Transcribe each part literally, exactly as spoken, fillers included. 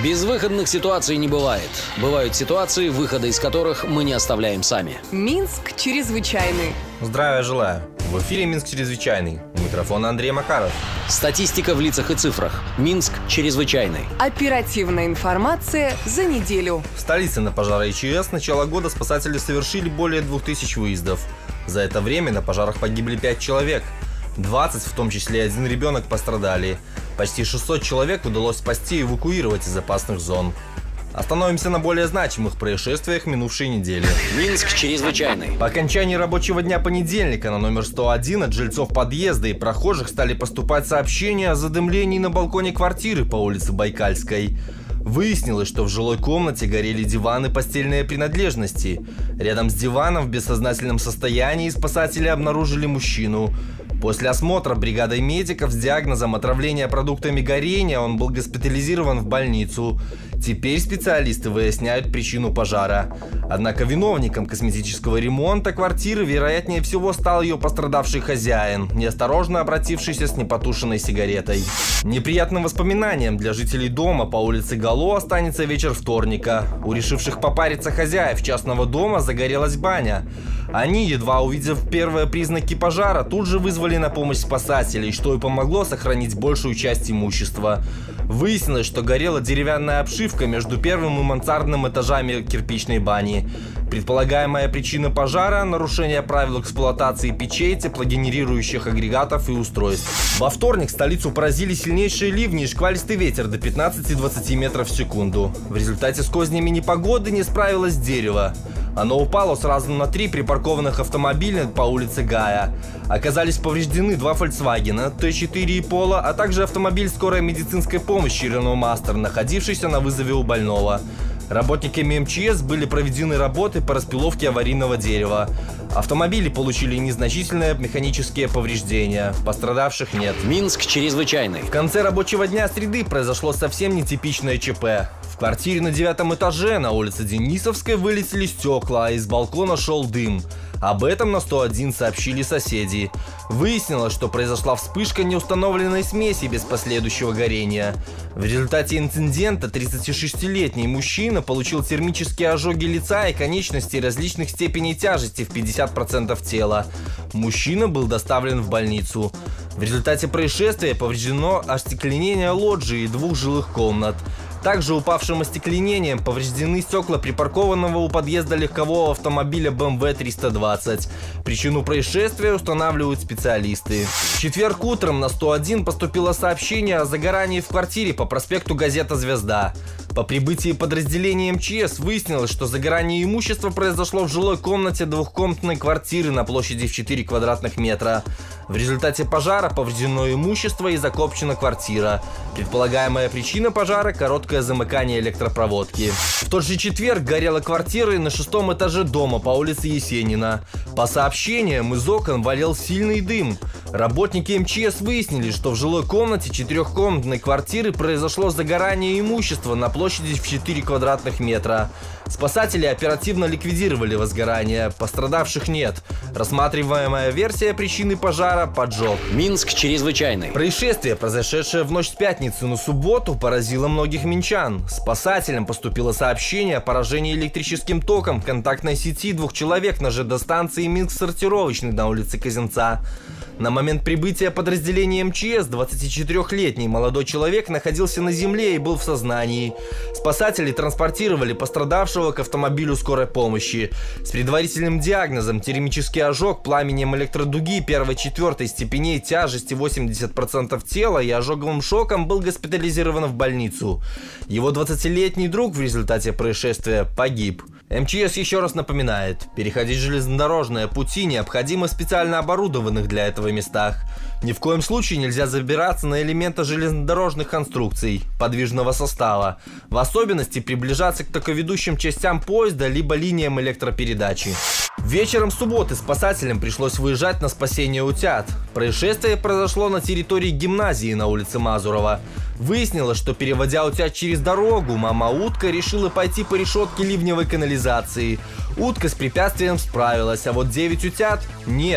Безвыходных ситуаций не бывает. Бывают ситуации, выхода из которых мы не оставляем сами. Минск чрезвычайный. Здравия желаю. В эфире Минск чрезвычайный. У микрофона Андрей Макаров. Статистика в лицах и цифрах. Минск чрезвычайный. Оперативная информация за неделю. В столице на пожары ИЧС с начала года спасатели совершили более двух тысяч выездов. За это время на пожарах погибли пять человек. двадцать, в том числе один ребенок, пострадали. Почти шестьсот человек удалось спасти и эвакуировать из опасных зон. Остановимся на более значимых происшествиях минувшей недели. Минск чрезвычайный. По окончании рабочего дня понедельника на номер сто один от жильцов подъезда и прохожих стали поступать сообщения о задымлении на балконе квартиры по улице Байкальской. Выяснилось, что в жилой комнате горели диваны и постельные принадлежности. Рядом с диваном в бессознательном состоянии спасатели обнаружили мужчину. После осмотра бригадой медиков с диагнозом отравления продуктами горения он был госпитализирован в больницу. Теперь специалисты выясняют причину пожара. Однако виновником косметического ремонта квартиры, вероятнее всего, стал ее пострадавший хозяин, неосторожно обратившийся с непотушенной сигаретой. Неприятным воспоминанием для жителей дома по улице Гало останется вечер вторника. У решивших попариться хозяев частного дома загорелась баня. Они, едва увидев первые признаки пожара, тут же вызвали на помощь спасателей, что и помогло сохранить большую часть имущества. Выяснилось, что горела деревянная обшивка между первым и мансардным этажами кирпичной бани. Предполагаемая причина пожара – нарушение правил эксплуатации печей, теплогенерирующих агрегатов и устройств. Во вторник столицу поразили сильнейшие ливни и шквалистый ветер до пятнадцати-двадцати метров в секунду. В результате с кознями непогоды не справилось дерево. Оно упало сразу на три припаркованных автомобиля по улице Гая. Оказались повреждены два Volkswagen Т четыре и Polo, а также автомобиль скорой медицинской помощи Renault Master, находившийся на вызове у больного. Работниками эм че эс были проведены работы по распиловке аварийного дерева. Автомобили получили незначительные механические повреждения. Пострадавших нет. Минск чрезвычайный. В конце рабочего дня среды произошло совсем нетипичное ЧП. В квартире на девятом этаже на улице Денисовской вылетели стекла, а из балкона шел дым. Об этом на сто один сообщили соседи. Выяснилось, что произошла вспышка неустановленной смеси без последующего горения. В результате инцидента тридцатишестилетний мужчина получил термические ожоги лица и конечностей различных степеней тяжести в пятьдесят процентов тела. Мужчина был доставлен в больницу. В результате происшествия повреждено остекленение лоджии и двух жилых комнат. Также упавшим остекленением повреждены стекла припаркованного у подъезда легкового автомобиля бэ эм вэ триста двадцать. Причину происшествия устанавливают специалисты. В четверг утром на сто один поступило сообщение о загорании в квартире по проспекту Газета «Звезда». По прибытии подразделения эм че эс выяснилось, что загорание имущества произошло в жилой комнате двухкомнатной квартиры на площади в четыре квадратных метра. В результате пожара повреждено имущество и закопчена квартира. Предполагаемая причина пожара – короткое замыкание электропроводки. В тот же четверг горела квартира на шестом этаже дома по улице Есенина. По сообщениям, из окон валил сильный дым. Работники эм че эс выяснили, что в жилой комнате четырехкомнатной квартиры произошло загорание имущества на площади в четыре квадратных метра. Спасатели оперативно ликвидировали возгорание. Пострадавших нет. Рассматриваемая версия причины пожара – поджог. Минск чрезвычайный. Происшествие, произошедшее в ночь с пятницы на субботу, поразило многих минчан. Спасателям поступило сообщение о поражении электрическим током в контактной сети двух человек на ЖД-станции Минск-сортировочный на улице Казинца. На момент прибытия подразделения эм че эс двадцатичетырёхлетний молодой человек находился на земле и был в сознании. Спасатели транспортировали пострадавшего к автомобилю скорой помощи. С предварительным диагнозом термический ожог пламенем электродуги первой-четвертой степеней тяжести восемьдесят процентов тела и ожоговым шоком был госпитализирован в больницу. Его двадцатилетний друг в результате происшествия погиб. эм че эс еще раз напоминает, переходить железнодорожные пути необходимо в специально оборудованных для этого местах. Ни в коем случае нельзя забираться на элементы железнодорожных конструкций, подвижного состава, в особенности приближаться к токоведущим частям поезда либо линиям электропередачи. Вечером субботы спасателям пришлось выезжать на спасение утят. Происшествие произошло на территории гимназии на улице Мазурова. Выяснилось, что переводя утят через дорогу, мама-утка решила пойти по решетке ливневой канализации. Утка с препятствием справилась, а вот девять утят – нет.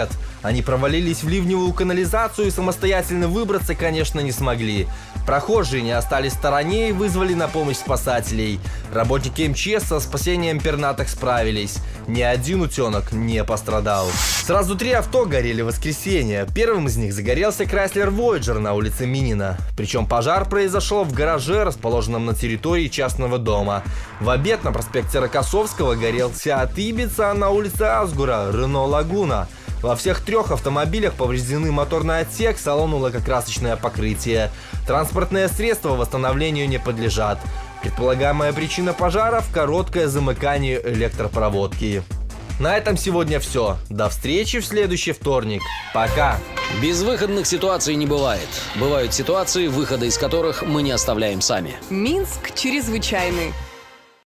Они провалились в ливневую канализацию и самостоятельно выбраться, конечно, не смогли. Прохожие не остались в стороне и вызвали на помощь спасателей. Работники эм че эс со спасением пернатых справились. Ни один утенок не пострадал. Сразу три авто горели в воскресенье. Первым из них загорелся Chrysler Voyager на улице Минина. Причем пожар произошел в гараже, расположенном на территории частного дома. В обед на проспекте Рокоссовского горел Seat Ibiza, а на улице Асгура Renault Laguna. Во всех трех автомобилях повреждены моторный отсек, салон и лакокрасочное покрытие. Транспортные средства восстановлению не подлежат. Предполагаемая причина пожаров – короткое замыкание электропроводки. На этом сегодня все. До встречи в следующий вторник. Пока! Безвыходных ситуаций не бывает. Бывают ситуации, выхода из которых мы не оставляем сами. Минск чрезвычайный.